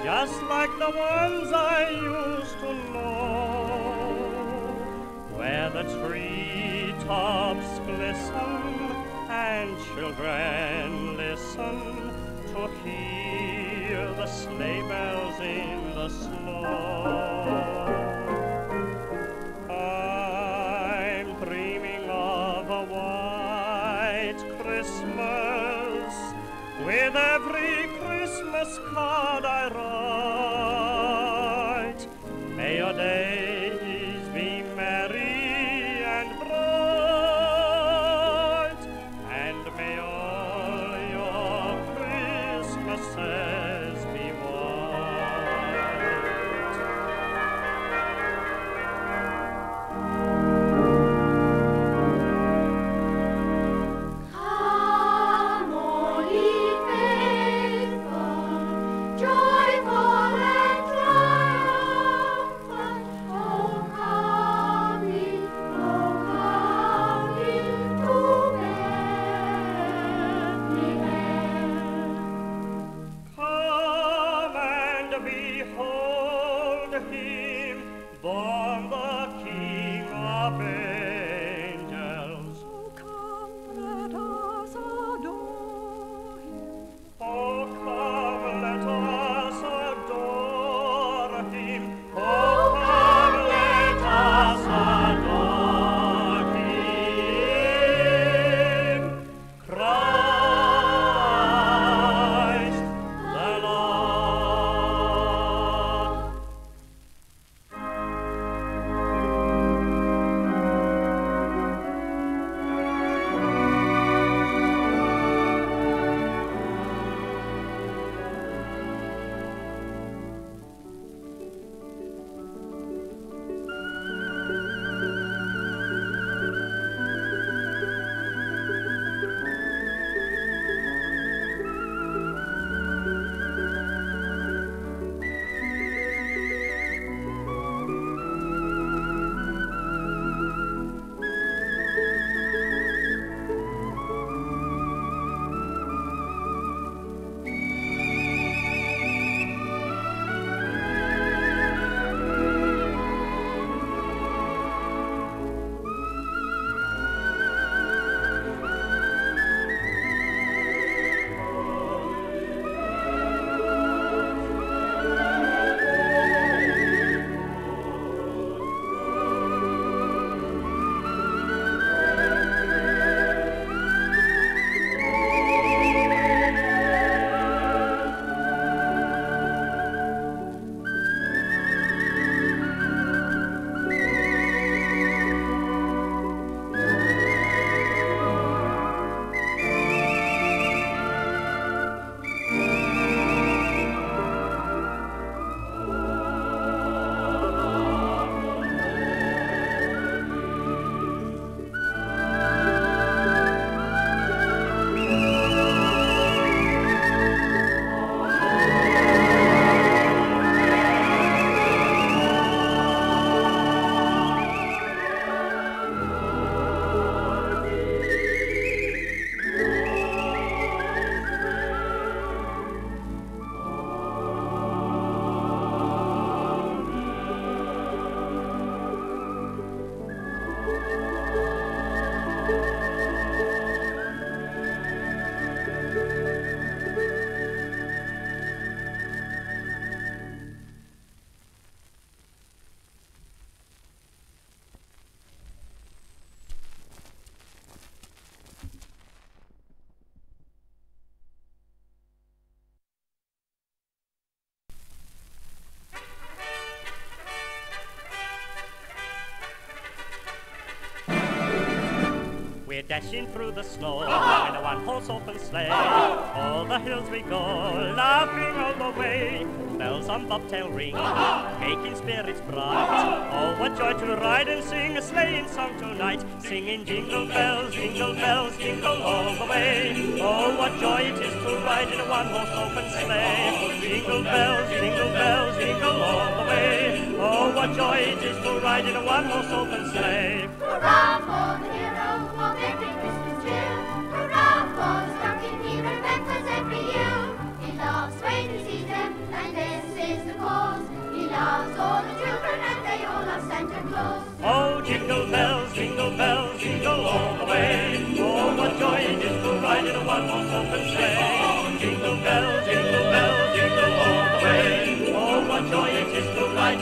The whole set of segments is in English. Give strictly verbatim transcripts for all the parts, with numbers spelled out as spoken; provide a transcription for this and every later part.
just like the ones I used to know, where the treetops glisten and children listen to hear the sleigh bells in the snow. I'm dreaming of a white Christmas with every Christmas card I write. May your days be merry and bright, and may all your Christmases be Come, all ye faithful, joyful and triumphant. Oh, come ye, oh, come ye to Bethlehem. Come and behold him, born the King of angels. Oh, come, let us adore him. Oh, come, let us adore him. Oh, come, let us adore him. Christ the Lord. We're dashing through the snow in a one-horse open sleigh. All the hills we go, laughing all the way. Bells on bobtail ring, making spirits bright. Oh, what joy to ride and sing a sleighing song tonight. Singing jingle bells, jingle bells, jingle all the way. Oh, what joy it is to ride in a one-horse open sleigh. Jingle bells, jingle bells, jingle all the way. Oh, what joy it is to ride in a one-horse open sleigh. Hurrah for the hero of every Christmas cheer! Hurrah for the stocking hero that was every year! He laughs when he sees them, and then sings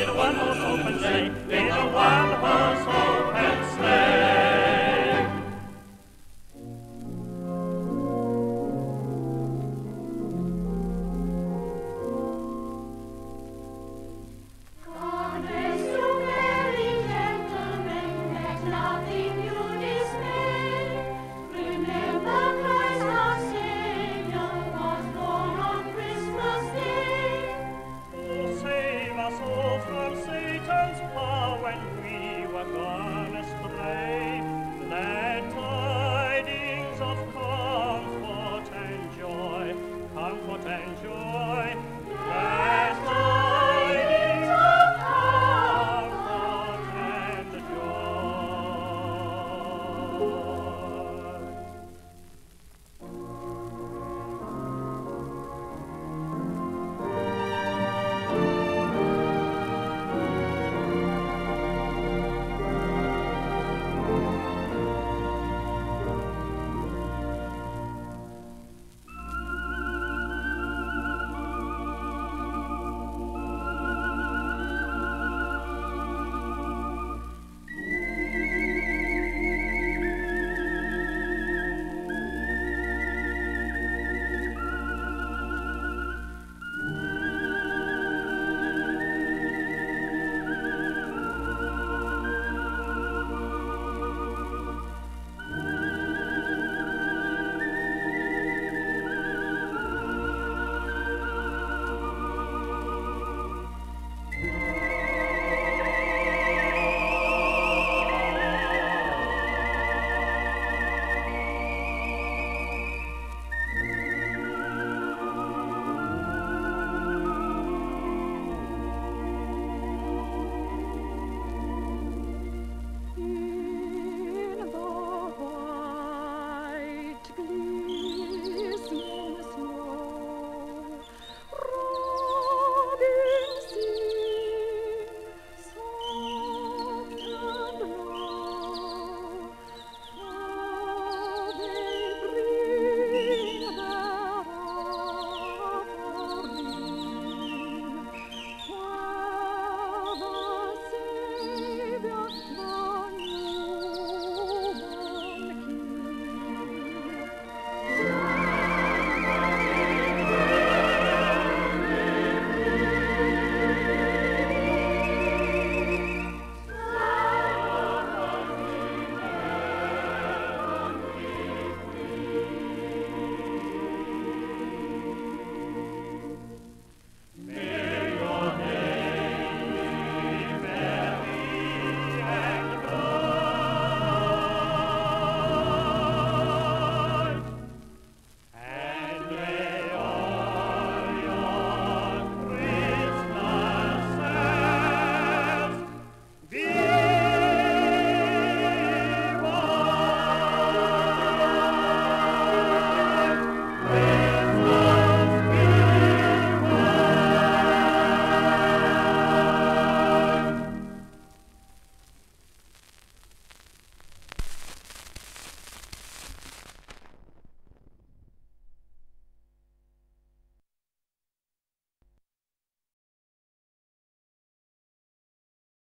in a one-horse open sleigh.